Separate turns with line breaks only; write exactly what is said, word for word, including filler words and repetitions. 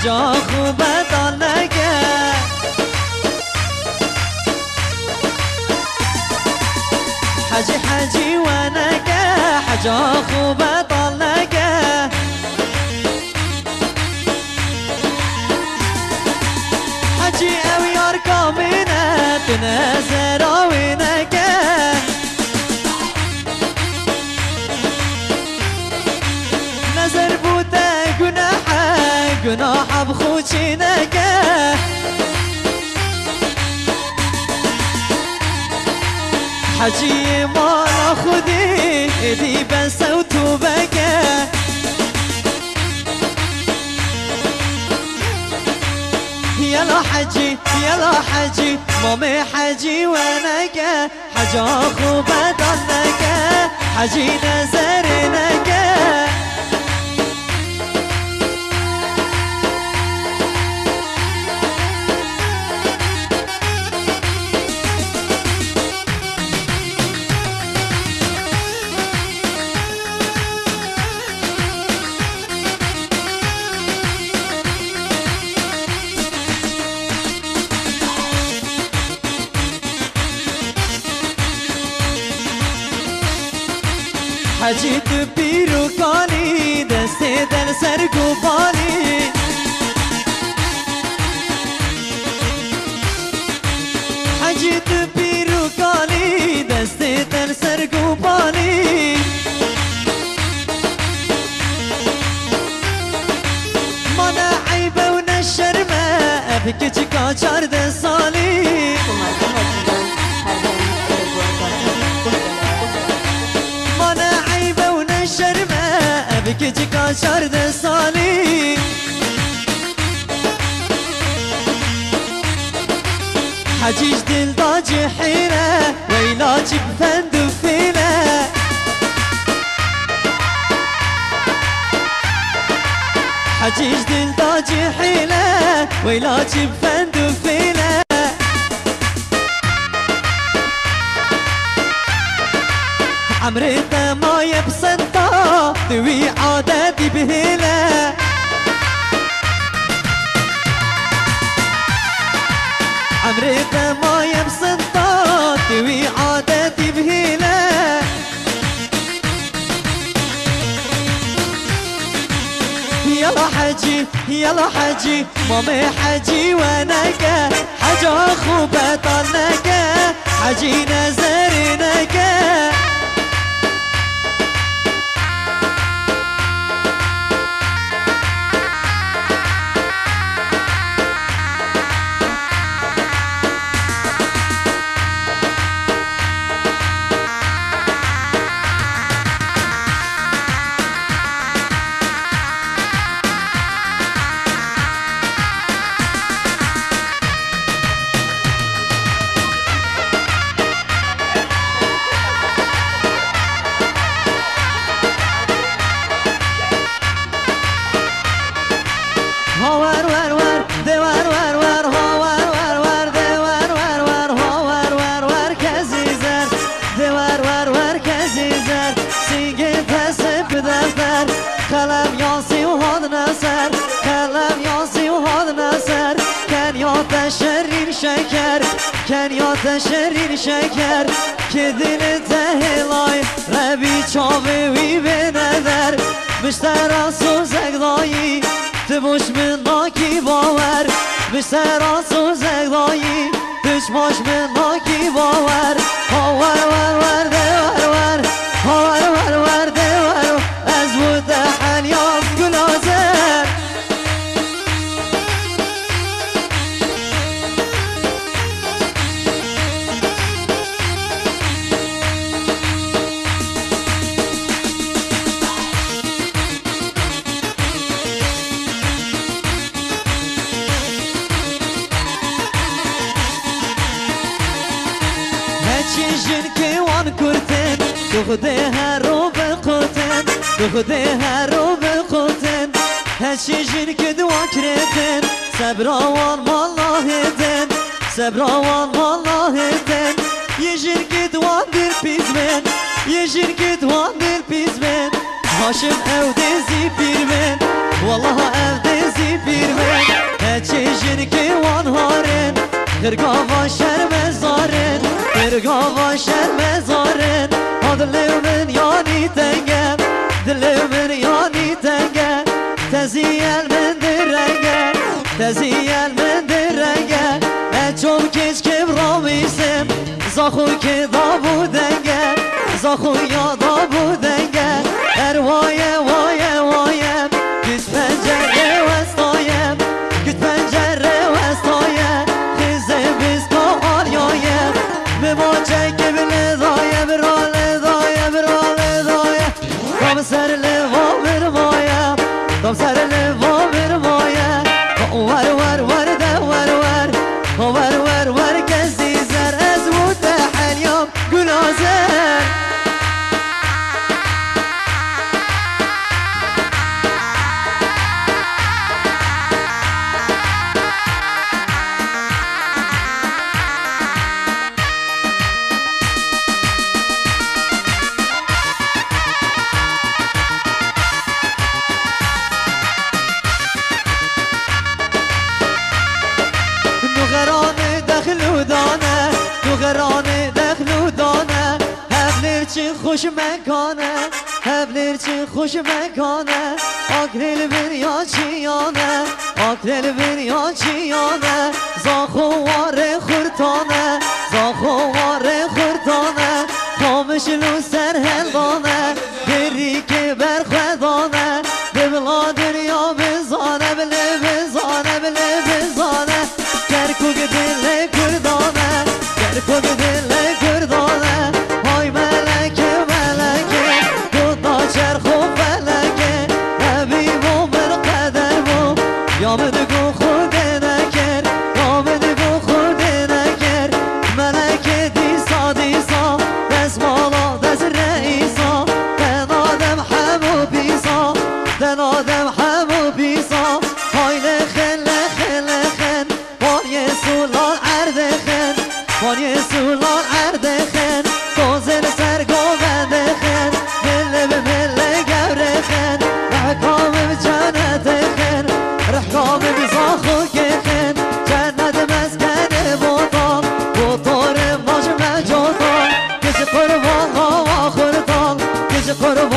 حجا خوب دانگه حجی حجی و نگه حجا خوب دانگه حجی او یار کامینه تو نظر آوی نگه نظر بوده گناه گناه بخوچی نگه حجی مالا خودی ادی بس و تو بگه یلا حجی یلا حجی مامی حجی و نگه حجا خوب دان نگه حجی نظر نگه حجی تو پیرو کانی دسته دل سر گوبانی حجی تو پیرو کانی دسته دل سر گوبانی مانا عیب و نشرمه ابکی چکا چارده سالی بکی چکا چارده سالی حجیج دل دا جحیره ویلا چی بفند و فیله حجیج دل دا جحیله ویلا چی بفند و فیله عمري ما يبسنطا دوي عاداتي بهيلة عمري ما يبسنطا دوي عاداتي بهيلة يلا حجي يلا حجي مامي حجي ونكا حجا خوبة طنكا حجي نزري نكا كلام ياسي وهاد نصر كلام ياسي وهاد نصر كان يتشرين شكر كان يتشرين شكر كدل تهلاي ربي چاوي وي بنظر بشتر سوزك ضايي تبوش من ناكي باور بشتر سوزك ضايي تشماش من ناكي باور هاور ور ور دور ور هاور ور ور دور أزود حاليوم قلازر هاتشي جنكي وان كرتن تخديها رو بقوتن تخديها رو بقوتن هاتشي جنكي دوا كرتن سبراوان والله دن سبراوان والله دن يجنكي دوا دير بيزمن يجنكي دوا دير بيزمن هاشم او دزي بيرمن والله او دزي بيرمن خرقاوا شرم زارن خرقاوا شرم زارن دل من یانی تنگه دل من یانی تنگه تزیل من درنگه تزیل من درنگه چون کش که برامیسم زاخو که دا بودنگه زاخو یادا بودنگه اروایه وایه وایه کت پنجره وستایم کت پنجره وستایم خیزه بسکا آلیایه مما چکه بله دایه براله دایه براله دایه کام سر لوا برمایه کام سر لوا برمایه ور ور ور ده ور ور ور ور ور کسی زر از بود حلیام گنازه نوغران دخلو دانه نوغران دخلو دانه هبلر چی خوش مکانه هبلر چی خوش مکانه آکرل بریا چیانه آکرل بریا چیانه زاخو واره خورتانه زاخو واره خورتانه خامش لو سر هلدانه بری که برخدانه ببلا دریا بزانه بله بزانه بله بزانه کرکوگ دل کردانه کرکوگ دل کردانه های ملکه ملکه دوتا چرخ و فلکه حبیب و برقدر بو یا بدگو خود نکر یا بدگو خود نکر ملکه دیسا دیسا دست مالا دست رئیسا دن آدم همو بیسا دن آدم همو بیسا های لخن لخن لخن وانی سولان اردخن وانی سولان اردخن دوزن سرگو بندخن مله به مله گورخن رحکام به جنتخن رحکام به زاخو کخن جنت مسکن بوتان بوتور ماش مجوتان کش قربان ها و خورتان کش قربان